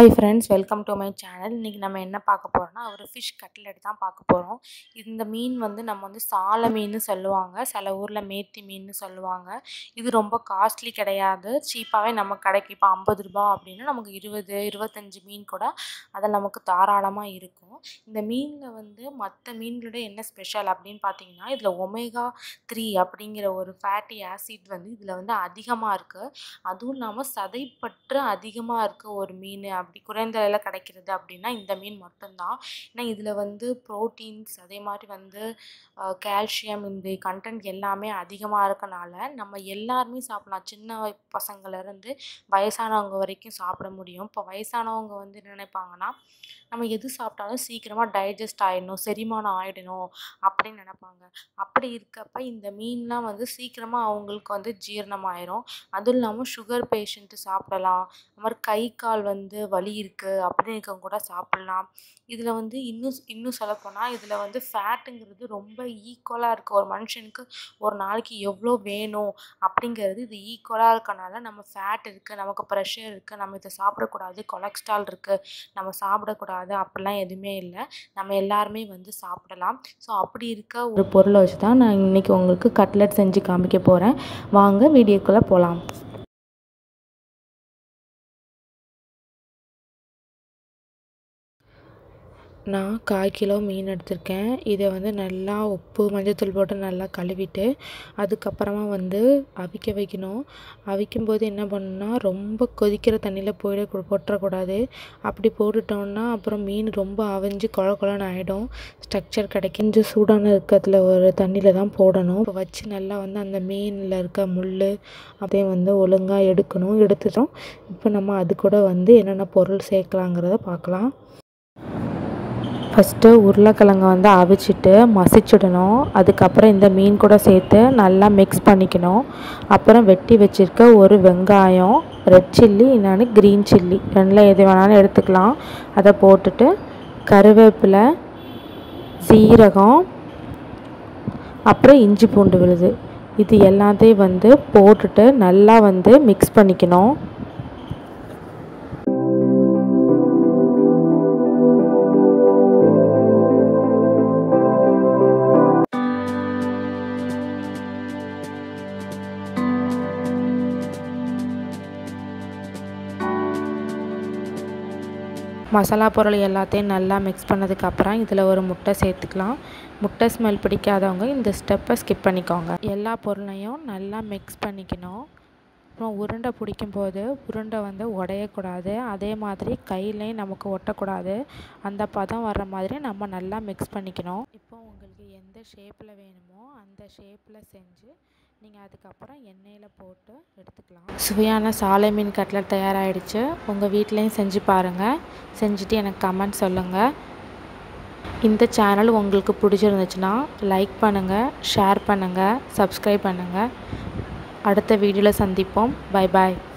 Hi friends, welcome to my channel. இன்றைக்கி நம்ம என்ன பார்க்க போகிறோம்னா, ஒரு ஃபிஷ் கட்லெட் தான் பார்க்க போகிறோம். இந்த மீன் வந்து நம்ம வந்து சால மீன் சொல்லுவாங்க, சில ஊரில் மேத்தி மீன் சொல்லுவாங்க. இது ரொம்ப காஸ்ட்லி கிடையாது, சீப்பாகவே நம்ம கிடைக்கும். இப்போ 50 ரூபா அப்படின்னா நமக்கு 20-25 மீன் கூட அதில் நமக்கு தாராளமாக இருக்கும். இந்த மீனில் வந்து மற்ற மீன்களோட என்ன ஸ்பெஷல் அப்படின்னு பார்த்தீங்கன்னா, இதில் ஒமேகா 3 அப்படிங்கிற ஒரு ஃபேட்டி ஆசிட் வந்து இதில் வந்து அதிகமாக இருக்குது. அதுவும் இல்லாமல் சதைப்பற்று அதிகமாக இருக்குது ஒரு மீன் அப்படி குறைந்த விலையில் கிடைக்கிறது அப்படின்னா இந்த மீன் மட்டும்தான். ஏன்னா இதில் வந்து ப்ரோட்டீன்ஸ் அதே மாதிரி வந்து கால்சியம் இந்த கண்டென்ட் எல்லாமே அதிகமாக இருக்கனால நம்ம எல்லாருமே சாப்பிடலாம். சின்ன பசங்கள்லேருந்து வயசானவங்க வரைக்கும் சாப்பிட முடியும். இப்போ வயசானவங்க வந்து என்ன நினைப்பாங்கன்னா, நம்ம எது சாப்பிட்டாலும் சீக்கிரமாக டைஜஸ்ட் ஆகிடணும், செரிமானம் ஆகிடணும் அப்படின்னு நினைப்பாங்க. அப்படி இருக்கப்ப இந்த மீன்லாம் வந்து சீக்கிரமாக அவங்களுக்கு வந்து ஜீரணமாயிரும். அதுவும் இல்லாமல் சுகர் பேஷண்ட்டு சாப்பிடலாம். அது மாதிரி கை கால் வந்து வலி இருக்குது அப்படின்னு இருக்கவங்க கூட சாப்பிட்லாம். இதில் வந்து இன்னும் சொல்லப்போனால் இதில் வந்து ஃபேட்டுங்கிறது ரொம்ப ஈக்குவலாக இருக்குது. ஒரு மனுஷனுக்கு ஒரு நாளைக்கு எவ்வளோ வேணும் அப்படிங்கிறது இது ஈக்குவலாக இருக்கனால நம்ம ஃபேட் இருக்குது, நமக்கு ப்ரெஷர் இருக்குது, நம்ம இதை சாப்பிடக்கூடாது, கொலஸ்ட்ரால் இருக்குது, நம்ம சாப்பிடக்கூடாது அப்படிலாம் எதுவுமே இல்லை. நம்ம எல்லாருமே வந்து சாப்பிடலாம். ஸோ அப்படி இருக்க ஒரு பொருளை வச்சு தான் நான் இன்றைக்கி உங்களுக்கு கட்லெட் செஞ்சு காமிக்க போகிறேன். வாங்க வீடியோக்குள்ளே போகலாம். நான் 1/4 கிலோ மீன் எடுத்திருக்கேன். இதை வந்து நல்லா உப்பு மஞ்சத்தூள் போட்டு நல்லா கழுவிட்டு அதுக்கப்புறமா வந்து அவிக்க வைக்கணும். அவிக்கும்போது என்ன பண்ணணும்னா, ரொம்ப கொதிக்கிற தண்ணியில் போட்டுறக்கூடாது. அப்படி போட்டுட்டோம்னா அப்புறம் மீன் ரொம்ப அவிஞ்சு கொழன்னு ஆகிடும், ஸ்ட்ரக்சர் கிடைக்கும். கொஞ்சம் சூடான இருக்கிறதுல ஒரு தண்ணியில் தான் போடணும். இப்போ வச்சு நல்லா வந்து அந்த மீனில் இருக்க முள் அப்படியே வந்து ஒழுங்காக எடுக்கணும். எடுத்துட்டோம். இப்போ நம்ம அது கூட வந்து என்னென்ன பொருள் சேர்க்கலாங்கிறத பார்க்கலாம். ஃபஸ்ட்டு உருளைக்கிழங்க வந்து அவிச்சிட்டு மசிச்சிடணும். அதுக்கப்புறம் இந்த மீன் கூட சேர்த்து நல்லா மிக்ஸ் பண்ணிக்கணும். அப்புறம் வெட்டி வச்சுருக்க ஒரு வெங்காயம், ரெட் சில்லி இன்னொன்று க்ரீன் சில்லி, ரெண்டில் எது வேணாலும் எடுத்துக்கலாம். அதை போட்டுட்டு கருவேப்பிலை, சீரகம், அப்புறம் இஞ்சி பூண்டு விழுது, இது எல்லாத்தையும் வந்து போட்டுட்டு நல்லா வந்து மிக்ஸ் பண்ணிக்கணும். மசாலா பொருள் எல்லாத்தையும் நல்லா மிக்ஸ் பண்ணதுக்கப்புறம் இதில் ஒரு முட்டை சேர்த்துக்கலாம். முட்டை ஸ்மெல் பிடிக்காதவங்க இந்த ஸ்டெப்பை ஸ்கிப் பண்ணிக்கோங்க. எல்லா பொருளையும் நல்லா மிக்ஸ் பண்ணிக்கணும். அப்புறம் உருண்டை பிடிக்கும்போது உருண்டை வந்து உடையக்கூடாது, அதே மாதிரி கையிலையும் நமக்கு ஒட்டக்கூடாது. அந்த பதம் வர்ற மாதிரி நம்ம நல்லா மிக்ஸ் பண்ணிக்கணும். இப்போ உங்களுக்கு எந்த ஷேப்பில் வேணுமோ அந்த ஷேப்பில் செஞ்சு நீங்கள் அதுக்கப்புறம் எண்ணெயில் போட்டு எடுத்துக்கலாம். சுவையான சாலை மீன் கட்லெட் தயாராகிடுச்சு. உங்கள் வீட்லேயும் செஞ்சு பாருங்கள். செஞ்சுட்டு எனக்கு கமெண்ட் சொல்லுங்கள். இந்த சேனல் உங்களுக்கு பிடிச்சிருந்துச்சுன்னா லைக் பண்ணுங்கள், ஷேர் பண்ணுங்கள், சப்ஸ்கிரைப் பண்ணுங்கள். அடுத்த வீடியோவில் சந்திப்போம். பை பாய்.